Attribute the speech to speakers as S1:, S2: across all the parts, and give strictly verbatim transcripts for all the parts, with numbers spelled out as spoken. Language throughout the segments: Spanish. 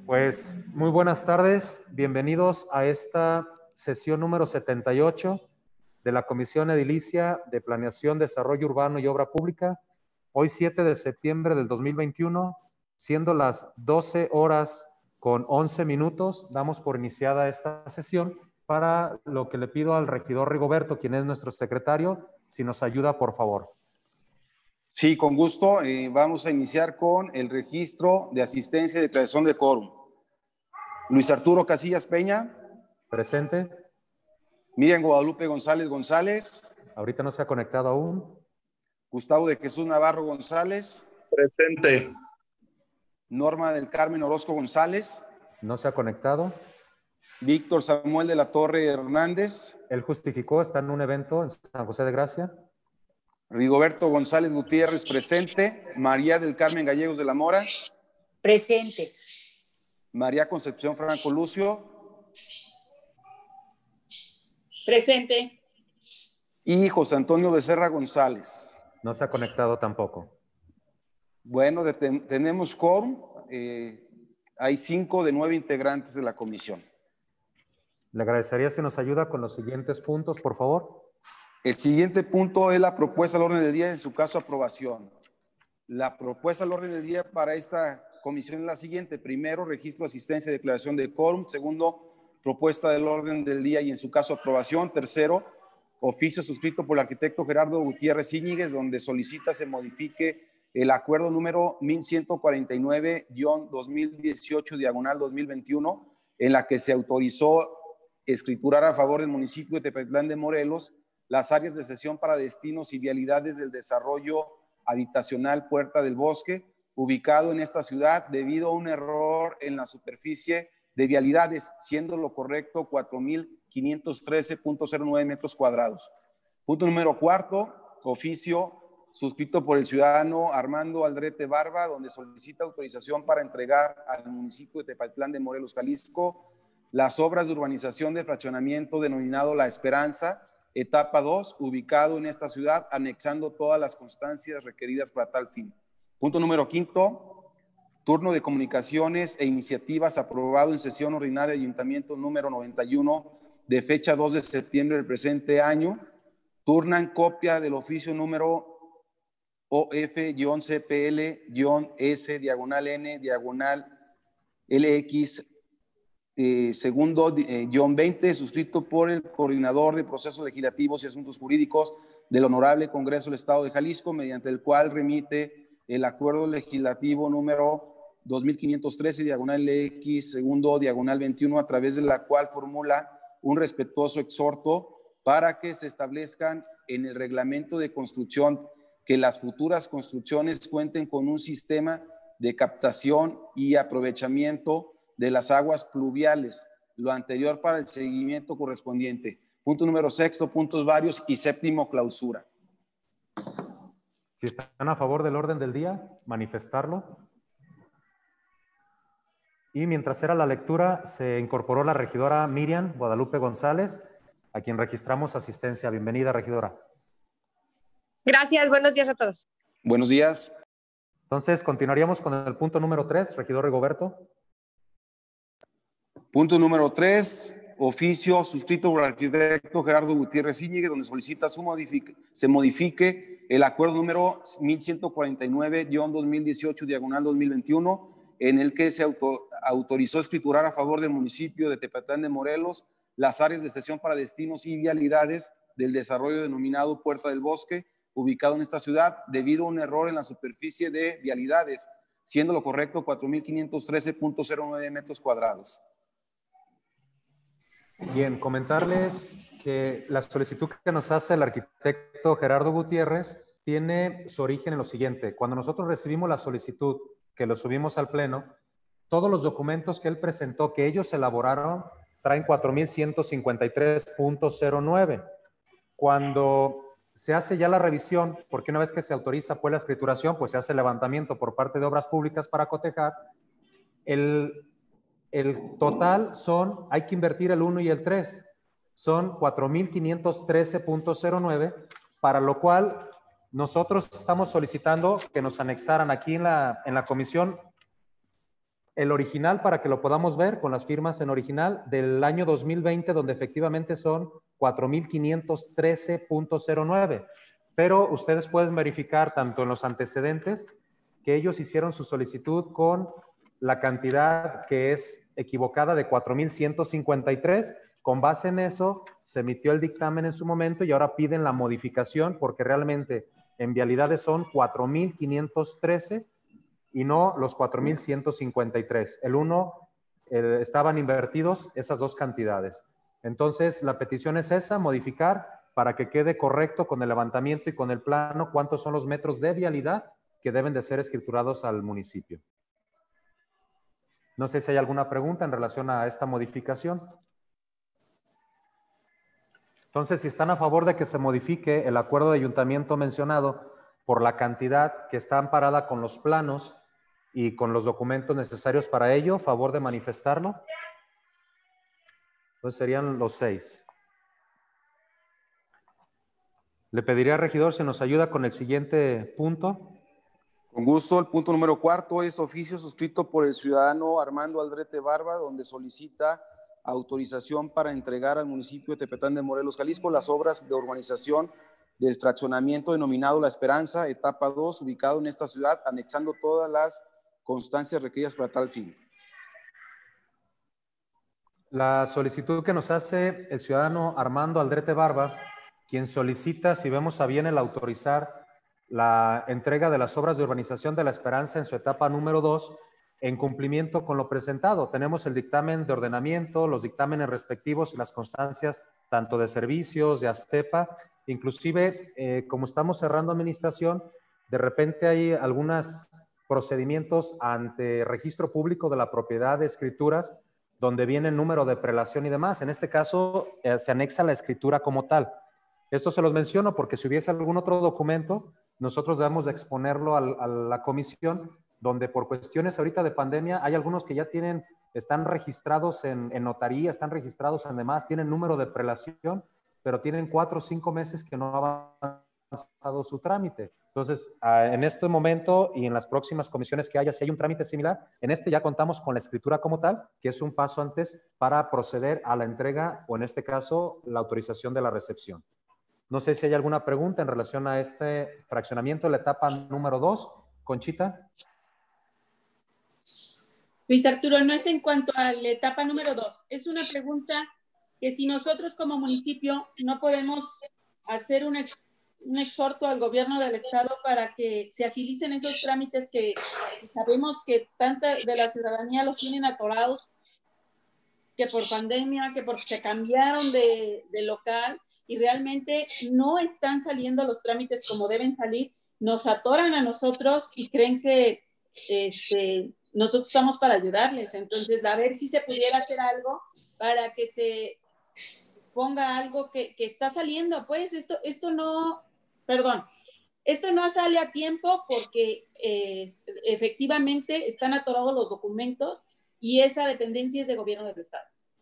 S1: Pues muy buenas tardes, bienvenidos a esta sesión número setenta y ocho de la Comisión Edilicia de Planeación, Desarrollo Urbano y Obra Pública. Hoy siete de septiembre del dos mil veintiuno, siendo las doce horas con once minutos, damos por iniciada esta sesión, para lo que le pido al regidor Rigoberto, quien es nuestro secretario, si nos ayuda por favor.
S2: Sí, con gusto. Eh, vamos a iniciar con el registro de asistencia y declaración de quórum. Luis Arturo Casillas Peña.
S1: Presente.
S2: Miriam Guadalupe González González.
S1: Ahorita no se ha conectado aún.
S2: Gustavo de Jesús Navarro González.
S3: Presente.
S2: Norma del Carmen Orozco González.
S1: No se ha conectado.
S2: Víctor Samuel de la Torre Hernández.
S1: Él justificó, está en un evento en San José de Gracia.
S2: Rigoberto González Gutiérrez, presente. María del Carmen Gallegos de la Mora.
S4: Presente.
S2: María Concepción Franco Lucio.
S4: Presente.
S2: Y José Antonio Becerra González.
S1: No se ha conectado tampoco.
S2: Bueno, de ten, tenemos quórum. Eh, hay cinco de nueve integrantes de la comisión.
S1: Le agradecería si nos ayuda con los siguientes puntos, por favor.
S2: El siguiente punto es la propuesta al orden del día, en su caso aprobación. La propuesta al orden del día para esta comisión es la siguiente. Primero, registro, asistencia y declaración de quórum. Segundo, propuesta del orden del día y en su caso aprobación. Tercero, oficio suscrito por el arquitecto Gerardo Gutiérrez Íñiguez, donde solicita se modifique el acuerdo número mil ciento cuarenta y nueve guión dos mil dieciocho diagonal dos mil veintiuno, en la que se autorizó escriturar a favor del municipio de Tepetlán de Morelos las áreas de cesión para destinos y vialidades del desarrollo habitacional Puerta del Bosque, ubicado en esta ciudad debido a un error en la superficie de vialidades, siendo lo correcto cuatro mil quinientos trece punto cero nueve metros cuadrados. Punto número cuarto, oficio suscrito por el ciudadano Armando Aldrete Barba, donde solicita autorización para entregar al municipio de Tepetlán de Morelos, Jalisco, las obras de urbanización de fraccionamiento denominado La Esperanza, etapa dos, ubicado en esta ciudad, anexando todas las constancias requeridas para tal fin. Punto número quinto, turno de comunicaciones e iniciativas aprobado en sesión ordinaria de Ayuntamiento número noventa y uno de fecha dos de septiembre del presente año. Turnan copia del oficio número O F-C P L-S diagonal N diagonal L X Eh, segundo, eh, guión veinte, suscrito por el coordinador de procesos legislativos y asuntos jurídicos del Honorable Congreso del Estado de Jalisco, mediante el cual remite el acuerdo legislativo número dos mil quinientos trece, diagonal X, segundo, diagonal veintiuno, a través de la cual formula un respetuoso exhorto para que se establezcan en el reglamento de construcción que las futuras construcciones cuenten con un sistema de captación y aprovechamiento de las aguas pluviales, lo anterior para el seguimiento correspondiente. Punto número sexto, puntos varios y séptimo, clausura.
S1: Si están a favor del orden del día, manifestarlo. Y mientras era la lectura, se incorporó la regidora Miriam Guadalupe González, a quien registramos asistencia. Bienvenida, regidora.
S5: Gracias, buenos días a todos.
S2: Buenos días.
S1: Entonces, continuaríamos con el punto número tres, regidor Rigoberto.
S2: Punto número tres, oficio suscrito por el arquitecto Gerardo Gutiérrez Íñiguez, donde solicita su modific se modifique el acuerdo número mil ciento cuarenta y nueve guión dos mil dieciocho diagonal dos mil veintiuno, en el que se auto autorizó escriturar a favor del municipio de Tepetlán de Morelos las áreas de cesión para destinos y vialidades del desarrollo denominado Puerta del Bosque, ubicado en esta ciudad, debido a un error en la superficie de vialidades, siendo lo correcto cuatro mil quinientos trece punto cero nueve metros cuadrados.
S1: Bien, comentarles que la solicitud que nos hace el arquitecto Gerardo Gutiérrez tiene su origen en lo siguiente. Cuando nosotros recibimos la solicitud, que lo subimos al pleno, todos los documentos que él presentó, que ellos elaboraron, traen cuatro mil ciento cincuenta y tres punto cero nueve. Cuando se hace ya la revisión, porque una vez que se autoriza pues la escrituración, pues se hace el levantamiento por parte de Obras Públicas para cotejar, el... El total son, hay que invertir el uno y el tres, son cuatro mil quinientos trece punto cero nueve, para lo cual nosotros estamos solicitando que nos anexaran aquí en la, en la comisión el original para que lo podamos ver con las firmas en original del año dos mil veinte, donde efectivamente son cuatro mil quinientos trece punto cero nueve. Pero ustedes pueden verificar tanto en los antecedentes que ellos hicieron su solicitud con la cantidad que es equivocada de cuatro mil ciento cincuenta y tres. Con base en eso, se emitió el dictamen en su momento y ahora piden la modificación porque realmente en vialidades son cuatro mil quinientos trece y no los cuatro mil ciento cincuenta y tres. El uno, eh, estaban invertidos esas dos cantidades. Entonces, la petición es esa, modificar para que quede correcto con el levantamiento y con el plano cuántos son los metros de vialidad que deben de ser escriturados al municipio. No sé si hay alguna pregunta en relación a esta modificación. Entonces, si están a favor de que se modifique el acuerdo de ayuntamiento mencionado por la cantidad que está amparada con los planos y con los documentos necesarios para ello, favor de manifestarlo. Entonces serían los seis. Le pediría al regidor si nos ayuda con el siguiente punto.
S2: Con gusto, el punto número cuarto es oficio suscrito por el ciudadano Armando Aldrete Barba, donde solicita autorización para entregar al municipio de Tepetán de Morelos, Jalisco, las obras de urbanización del fraccionamiento denominado La Esperanza, etapa dos, ubicado en esta ciudad, anexando todas las constancias requeridas para tal fin.
S1: La solicitud que nos hace el ciudadano Armando Aldrete Barba, quien solicita, si vemos a bien, el autorizar la entrega de las obras de urbanización de La Esperanza en su etapa número dos, en cumplimiento con lo presentado. Tenemos el dictamen de ordenamiento, los dictámenes respectivos y las constancias tanto de servicios, de ASTEPA, inclusive eh, como estamos cerrando administración, de repente hay algunos procedimientos ante registro público de la propiedad de escrituras donde viene el número de prelación y demás. En este caso eh, se anexa la escritura como tal. Esto se los menciono porque si hubiese algún otro documento, nosotros debemos de exponerlo al, a la comisión, donde por cuestiones ahorita de pandemia hay algunos que ya tienen, están registrados en, en notaría, están registrados en demás, tienen número de prelación, pero tienen cuatro o cinco meses que no ha avanzado su trámite. Entonces, en este momento y en las próximas comisiones que haya, si hay un trámite similar, en este ya contamos con la escritura como tal, que es un paso antes para proceder a la entrega o en este caso, la autorización de la recepción. No sé si hay alguna pregunta en relación a este fraccionamiento de la etapa número dos. Conchita.
S4: Luis Arturo, no es en cuanto a la etapa número dos. Es una pregunta que si nosotros como municipio no podemos hacer un, ex, un exhorto al gobierno del estado para que se agilicen esos trámites que sabemos que tanta de la ciudadanía los tienen atorados, que por pandemia, que porque se cambiaron de, de local, y realmente no están saliendo los trámites como deben salir, nos atoran a nosotros y creen que este, nosotros estamos para ayudarles. Entonces, a ver si se pudiera hacer algo para que se ponga algo que, que está saliendo. Pues esto, esto no, perdón, esto no sale a tiempo porque eh, efectivamente están atorados los documentos y esa dependencia es de gobierno del estado,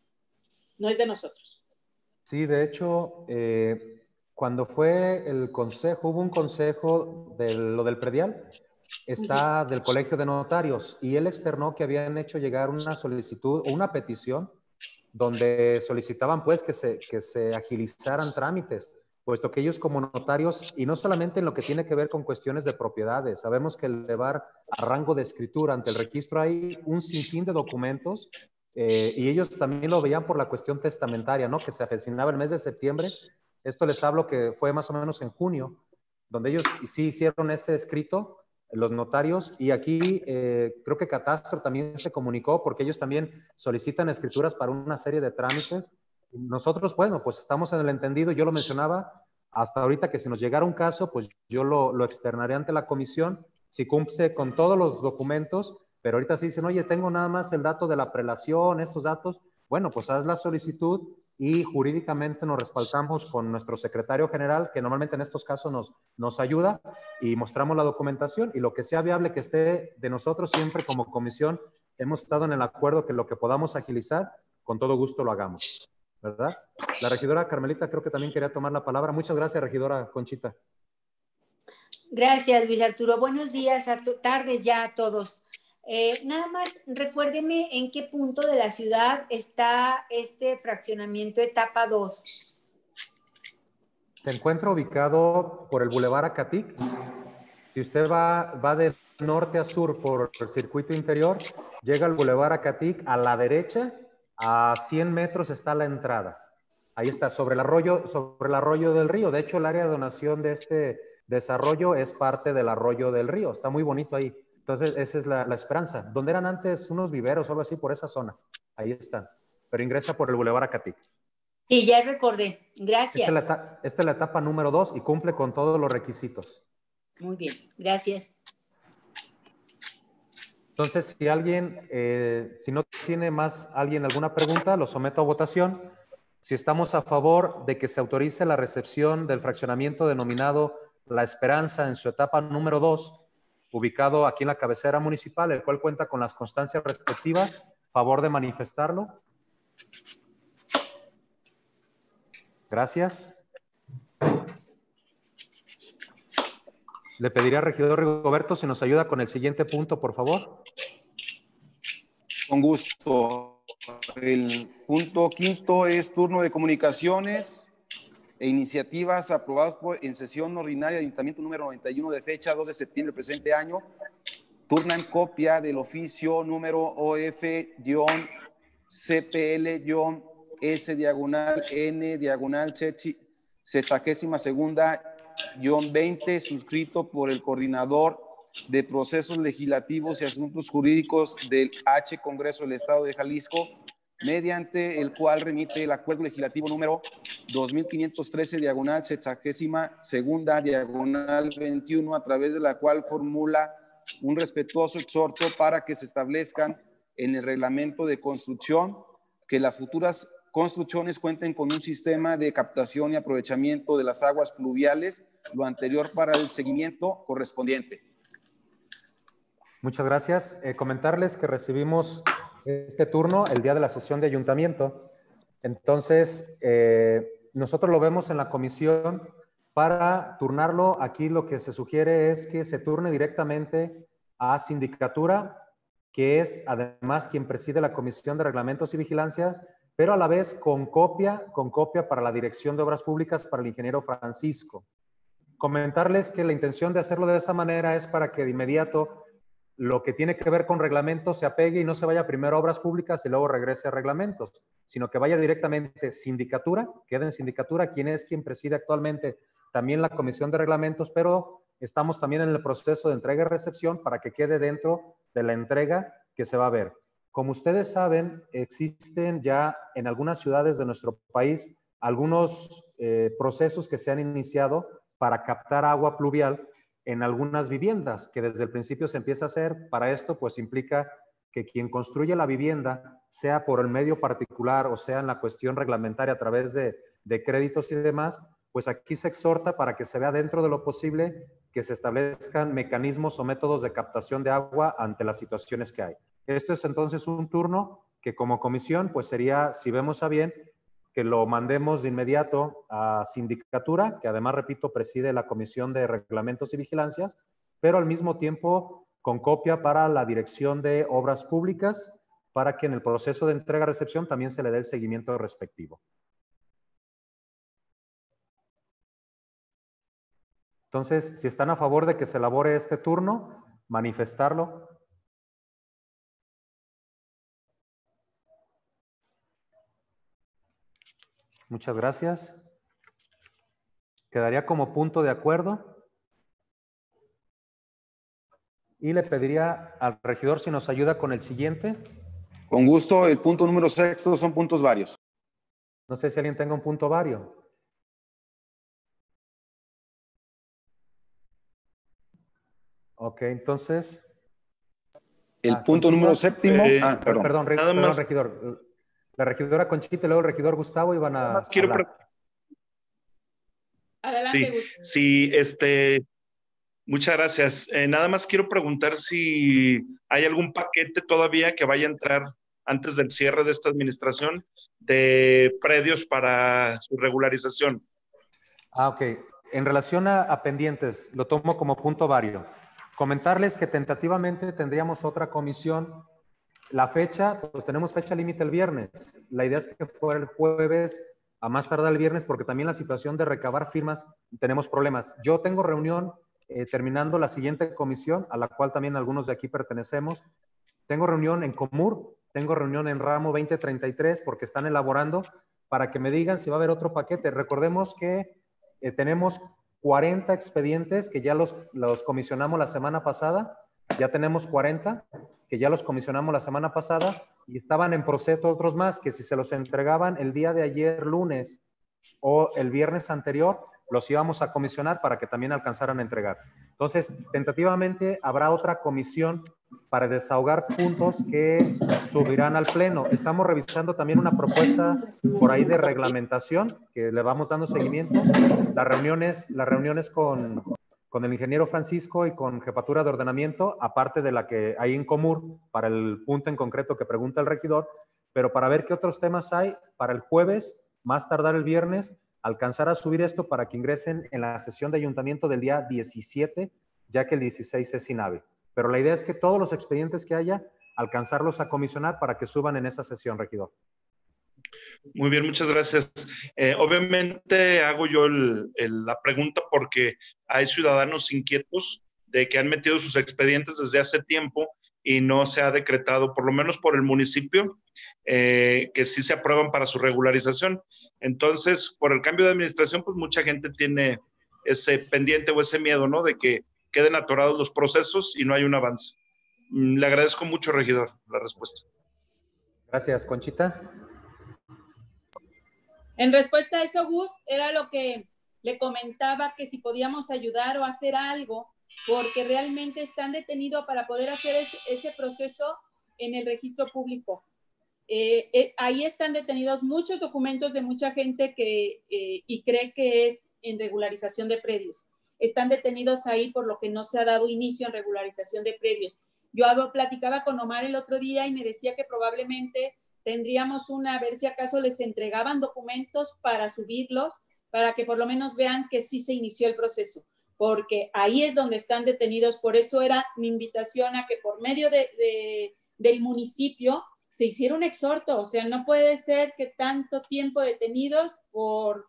S4: no es de nosotros.
S1: Sí, de hecho, eh, cuando fue el consejo, hubo un consejo de lo del predial, está uh-huh. del Colegio de Notarios, y él externó que habían hecho llegar una solicitud o una petición donde solicitaban pues que se, que se agilizaran trámites, puesto que ellos como notarios, y no solamente en lo que tiene que ver con cuestiones de propiedades, sabemos que elevar a rango de escritura ante el registro hay un sinfín de documentos. Eh, y ellos también lo veían por la cuestión testamentaria, ¿no? Que se avecinaba el mes de septiembre. Esto les hablo que fue más o menos en junio, donde ellos sí hicieron ese escrito, los notarios, y aquí eh, creo que Catastro también se comunicó porque ellos también solicitan escrituras para una serie de trámites. Nosotros, bueno, pues estamos en el entendido, yo lo mencionaba hasta ahorita, que si nos llegara un caso, pues yo lo, lo externaré ante la comisión, si cumple con todos los documentos. Pero ahorita sí dicen, oye, tengo nada más el dato de la prelación, estos datos. Bueno, pues haz la solicitud y jurídicamente nos respaldamos con nuestro secretario general, que normalmente en estos casos nos, nos ayuda, y mostramos la documentación, y lo que sea viable que esté de nosotros, siempre como comisión hemos estado en el acuerdo que lo que podamos agilizar, con todo gusto lo hagamos, ¿verdad? La regidora Carmelita creo que también quería tomar la palabra. Muchas gracias, regidora Conchita.
S3: Gracias, Luis Arturo. Buenos días, a tardes ya a todos. Eh, nada más recuérdeme en qué punto de la ciudad está este fraccionamiento etapa dos.
S1: Se encuentra ubicado por el Boulevard Acatic. Si usted va, va de norte a sur por el circuito interior, llega al Boulevard Acatic, a la derecha, a cien metros está la entrada. Ahí está, sobre el arroyo, sobre el arroyo del río. De hecho, el área de donación de este desarrollo es parte del arroyo del río. Está muy bonito ahí. Entonces, esa es la, la Esperanza. Donde eran antes unos viveros o algo así, por esa zona. Ahí están. Pero ingresa por el Boulevard Acatic.
S3: Sí, ya recordé. Gracias.
S1: Esta es, la, esta es la etapa número dos y cumple con todos los requisitos.
S3: Muy bien, gracias.
S1: Entonces, si alguien, eh, si no tiene más alguien alguna pregunta, lo someto a votación. Si estamos a favor de que se autorice la recepción del fraccionamiento denominado La Esperanza en su etapa número dos, ubicado aquí en la cabecera municipal, el cual cuenta con las constancias respectivas, favor de manifestarlo. Gracias. Le pediría al regidor Rigoberto si nos ayuda con el siguiente punto, por favor.
S2: Con gusto. El punto quinto es turno de comunicaciones e iniciativas aprobadas por, en sesión ordinaria de Ayuntamiento número noventa y uno de fecha dos de septiembre del presente año. Turnan copia del oficio número O F C P L S diagonal N diagonal sexagésima segunda veinte, suscrito por el coordinador de procesos legislativos y asuntos jurídicos del H Congreso del Estado de Jalisco, mediante el cual remite el acuerdo legislativo número dos mil quinientos trece diagonal sexagésima segunda diagonal veintiuno, a través de la cual formula un respetuoso exhorto para que se establezcan en el reglamento de construcción que las futuras construcciones cuenten con un sistema de captación y aprovechamiento de las aguas pluviales, lo anterior para el seguimiento correspondiente.
S1: Muchas gracias. Eh, comentarles que recibimos este turno el día de la sesión de ayuntamiento. Entonces, eh, nosotros lo vemos en la comisión. Para turnarlo, aquí lo que se sugiere es que se turne directamente a sindicatura, que es además quien preside la Comisión de Reglamentos y Vigilancias, pero a la vez con copia, con copia para la Dirección de Obras Públicas para el ingeniero Francisco. Comentarles que la intención de hacerlo de esa manera es para que de inmediato lo que tiene que ver con reglamentos se apegue y no se vaya primero a obras públicas y luego regrese a reglamentos, sino que vaya directamente sindicatura, quede en sindicatura, quien es quien preside actualmente también la Comisión de Reglamentos, pero estamos también en el proceso de entrega y recepción para que quede dentro de la entrega que se va a ver. Como ustedes saben, existen ya en algunas ciudades de nuestro país algunos eh, procesos que se han iniciado para captar agua pluvial en algunas viviendas, que desde el principio se empieza a hacer. Para esto, pues implica que quien construye la vivienda, sea por el medio particular o sea en la cuestión reglamentaria a través de, de créditos y demás, pues aquí se exhorta para que se vea dentro de lo posible que se establezcan mecanismos o métodos de captación de agua ante las situaciones que hay. Esto es entonces un turno que como comisión, pues sería, si vemos a bien, que lo mandemos de inmediato a sindicatura, que además, repito, preside la Comisión de Reglamentos y Vigilancias, pero al mismo tiempo con copia para la Dirección de Obras Públicas, para que en el proceso de entrega-recepción también se le dé el seguimiento respectivo. Entonces, si están a favor de que se elabore este turno, manifestarlo. Muchas gracias. Quedaría como punto de acuerdo. Y le pediría al regidor si nos ayuda con el siguiente.
S2: Con gusto, el punto número sexto son puntos varios.
S1: No sé si alguien tenga un punto vario. Ok, entonces.
S2: El
S1: ah,
S2: punto
S1: Conchita.
S2: número séptimo.
S6: Eh,
S2: ah, perdón.
S1: Perdón, re,
S6: Nada
S1: perdón
S6: más.
S1: regidor. La regidora Conchita y luego el regidor Gustavo iban a
S6: Quiero
S1: hablar.
S4: Adelante,
S6: Sí,
S4: Gustavo.
S6: sí, este, muchas gracias. Eh, nada más quiero preguntar si hay algún paquete todavía que vaya a entrar antes del cierre de esta administración de predios para su regularización.
S1: Ah, ok. En relación a, a pendientes, lo tomo como punto vario. comentarles que tentativamente tendríamos otra comisión. La fecha, pues tenemos fecha límite el viernes. La idea es que fuera el jueves, a más tardar el viernes, porque también la situación de recabar firmas tenemos problemas. Yo tengo reunión eh, terminando la siguiente comisión, a la cual también algunos de aquí pertenecemos. Tengo reunión en Comur, tengo reunión en Ramo veinte treinta y tres, porque están elaborando para que me digan si va a haber otro paquete. Recordemos que eh, tenemos cuarenta expedientes que ya los, los comisionamos la semana pasada. Ya tenemos cuarenta que ya los comisionamos la semana pasada y estaban en proceso otros más que si se los entregaban el día de ayer lunes o el viernes anterior, los íbamos a comisionar para que también alcanzaran a entregar. Entonces, tentativamente habrá otra comisión para desahogar puntos que subirán al pleno. Estamos revisando también una propuesta por ahí de reglamentación que le vamos dando seguimiento. Las reuniones, las reuniones con, con el ingeniero Francisco y con jefatura de ordenamiento, aparte de la que hay en Comur para el punto en concreto que pregunta el regidor, pero para ver qué otros temas hay para el jueves, más tardar el viernes, alcanzar a subir esto para que ingresen en la sesión de ayuntamiento del día diecisiete, ya que el dieciséis es inhábil. Pero la idea es que todos los expedientes que haya, alcanzarlos a comisionar para que suban en esa sesión, regidor.
S6: Muy bien, muchas gracias. Eh, obviamente hago yo el, el, la pregunta porque hay ciudadanos inquietos de que han metido sus expedientes desde hace tiempo y no se ha decretado, por lo menos por el municipio, eh, que sí se aprueban para su regularización. Entonces, por el cambio de administración, pues mucha gente tiene ese pendiente o ese miedo, ¿no? De que queden atorados los procesos y no hay un avance. Le agradezco mucho, regidor, la respuesta.
S1: Gracias, Conchita.
S4: En respuesta a eso, Gus, era lo que le comentaba, que si podíamos ayudar o hacer algo, porque realmente están detenidos para poder hacer ese, ese proceso en el registro público. Eh, eh, ahí están detenidos muchos documentos de mucha gente que eh, y cree que es en regularización de predios. Están detenidos ahí por lo que no se ha dado inicio en regularización de predios. Yo hablo, platicaba con Omar el otro día y me decía que probablemente tendríamos una, a ver si acaso les entregaban documentos para subirlos, para que por lo menos vean que sí se inició el proceso, porque ahí es donde están detenidos. Por eso era mi invitación a que por medio de, de, del municipio se hiciera un exhorto. O sea, no puede ser que tanto tiempo detenidos por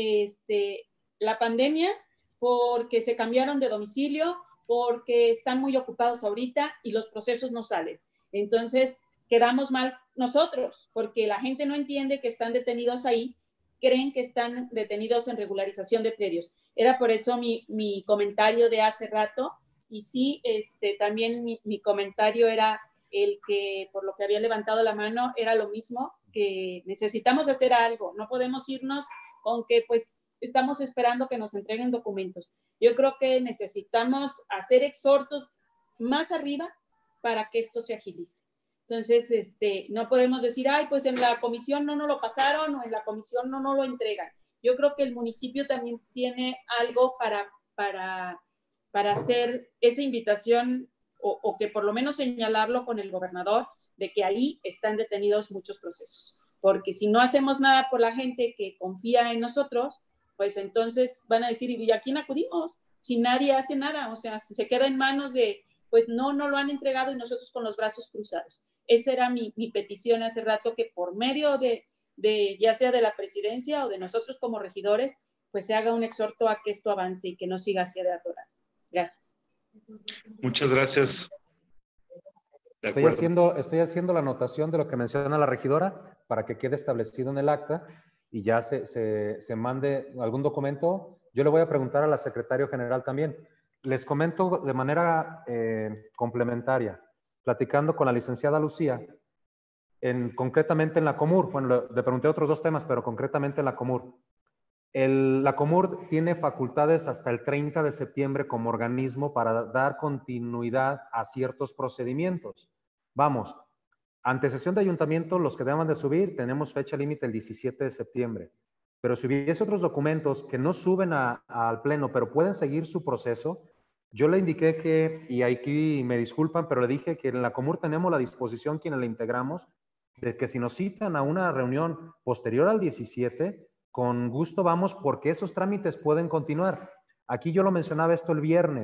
S4: este, la pandemia, porque se cambiaron de domicilio, porque están muy ocupados ahorita y los procesos no salen. Entonces, quedamos mal nosotros, porque la gente no entiende que están detenidos ahí, creen que están detenidos en regularización de predios. Era por eso mi, mi comentario de hace rato, y sí, este, también mi, mi comentario era el que, por lo que había levantado la mano, era lo mismo, que necesitamos hacer algo, no podemos irnos con que pues estamos esperando que nos entreguen documentos. Yo creo que necesitamos hacer exhortos más arriba para que esto se agilice. Entonces, este, no podemos decir, ay, pues en la comisión no nos lo pasaron o en la comisión no nos lo entregan. Yo creo que el municipio también tiene algo para, para, para hacer esa invitación o, o que por lo menos señalarlo con el gobernador de que ahí están detenidos muchos procesos. Porque si no hacemos nada por la gente que confía en nosotros, pues entonces van a decir, ¿y a quién acudimos? Si nadie hace nada, o sea, si se queda en manos de, pues no, no lo han entregado y nosotros con los brazos cruzados. Esa era mi, mi petición hace rato, que por medio de, de, ya sea de la presidencia o de nosotros como regidores, pues se haga un exhorto a que esto avance y que no siga así de atorar. Gracias.
S6: Muchas gracias. De
S1: estoy, haciendo, estoy haciendo la anotación de lo que menciona la regidora para que quede establecido en el acta y ya se, se, se mande algún documento. Yo le voy a preguntar a la secretaria general también. Les comento de manera eh, complementaria, platicando con la licenciada Lucía, en, concretamente en la Comur. Bueno, le, le pregunté otros dos temas, pero concretamente en la Comur. El, la Comur tiene facultades hasta el treinta de septiembre como organismo para dar continuidad a ciertos procedimientos. Vamos, ante sesión de ayuntamiento, los que deban de subir, tenemos fecha límite el diecisiete de septiembre. Pero si hubiese otros documentos que no suben a, a, al pleno, pero pueden seguir su proceso, yo le indiqué que, y aquí me disculpan, pero le dije que en la Comur tenemos la disposición, quienes la integramos, de que si nos citan a una reunión posterior al diecisiete, con gusto vamos, porque esos trámites pueden continuar. Aquí yo lo mencionaba esto el viernes.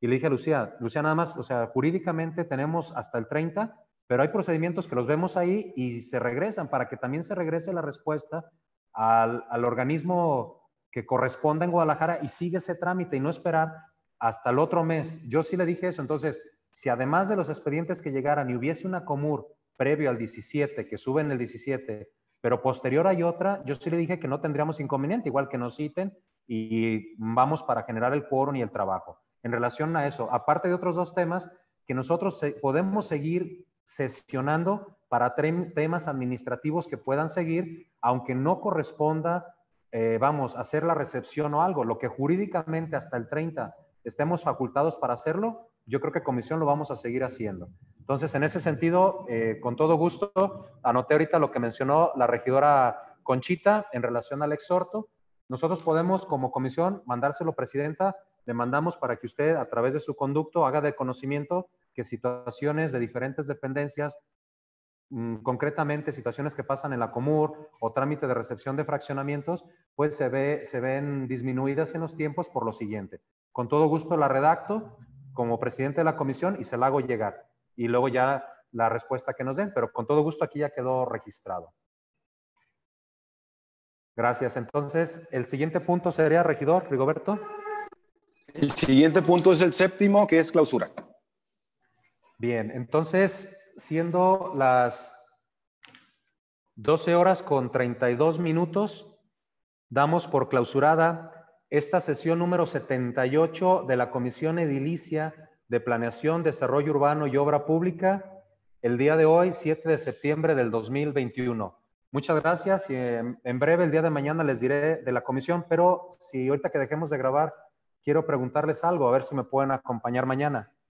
S1: Y le dije a Lucía, Lucía, nada más, o sea, jurídicamente tenemos hasta el treinta, pero hay procedimientos que los vemos ahí y se regresan para que también se regrese la respuesta al, al organismo que corresponda en Guadalajara y sigue ese trámite y no esperar hasta el otro mes. Yo sí le dije eso. Entonces, si además de los expedientes que llegaran y hubiese una comur previo al diecisiete, que sube en el diecisiete, pero posterior hay otra, yo sí le dije que no tendríamos inconveniente, igual que nos citen y vamos para generar el quórum y el trabajo. En relación a eso, aparte de otros dos temas, que nosotros se, podemos seguir sesionando para temas administrativos que puedan seguir, aunque no corresponda, eh, vamos, hacer la recepción o algo, lo que jurídicamente hasta el treinta estemos facultados para hacerlo, yo creo que comisión lo vamos a seguir haciendo. Entonces, en ese sentido, eh, con todo gusto, anoté ahorita lo que mencionó la regidora Conchita en relación al exhorto. Nosotros podemos, como comisión, mandárselo, presidenta, le mandamos para que usted, a través de su conducto, haga de conocimiento que situaciones de diferentes dependencias, mmm, concretamente situaciones que pasan en la Comur o trámite de recepción de fraccionamientos, pues se, ve, se ven disminuidas en los tiempos por lo siguiente. Con todo gusto la redacto como presidente de la comisión y se la hago llegar. Y luego ya la respuesta que nos den, pero con todo gusto aquí ya quedó registrado. Gracias. Entonces, el siguiente punto sería, regidor Rigoberto.
S2: El siguiente punto es el séptimo, que es clausura.
S1: Bien, entonces, siendo las doce horas con treinta y dos minutos, damos por clausurada esta sesión número setenta y ocho de la Comisión Edilicia de Planeación, Desarrollo Urbano y Obra Pública, el día de hoy, siete de septiembre del dos mil veintiuno. Muchas gracias y en, en breve, el día de mañana, les diré de la comisión, pero si ahorita que dejemos de grabar, quiero preguntarles algo, a ver si me pueden acompañar mañana.